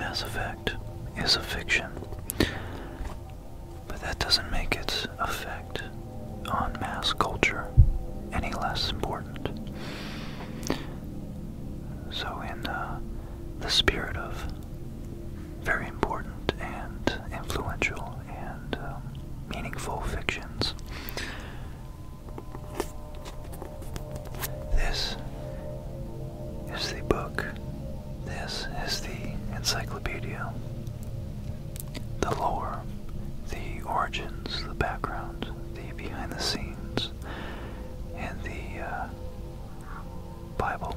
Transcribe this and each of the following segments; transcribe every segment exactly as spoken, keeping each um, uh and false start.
Mass Effect is a fiction, but that doesn't make its effect on mass culture any less important. So in uh, the spirit of very important and influential and um, meaningful fictions, this is the book, this is the encyclopedia, the lore, the origins, the background, the behind the scenes, and the uh, Bible,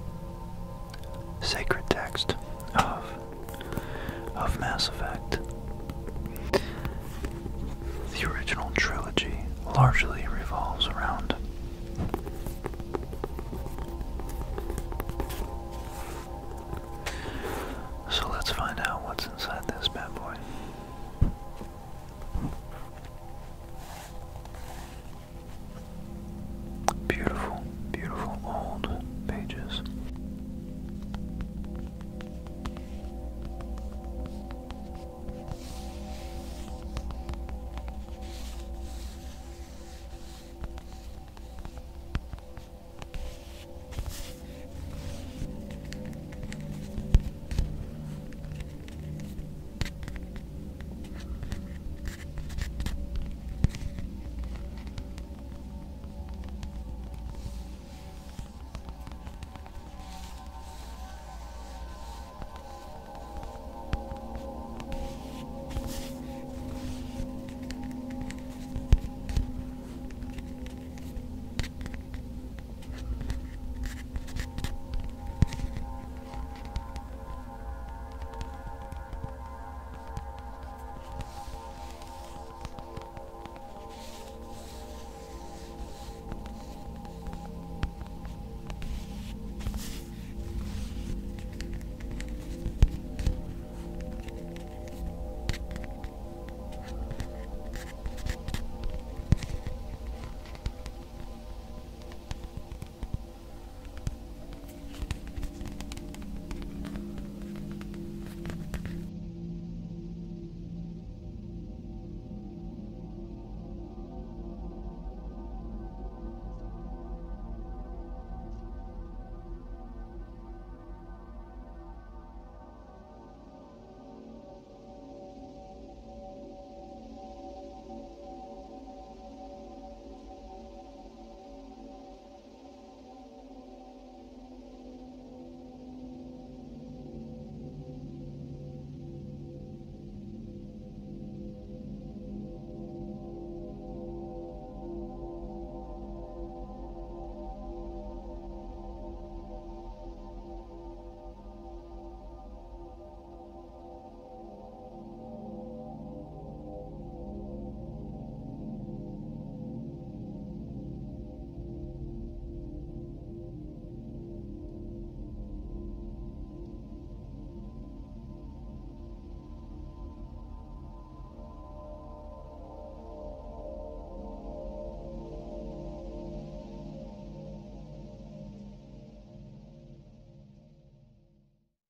sacred text of, of Mass Effect. The original trilogy, largely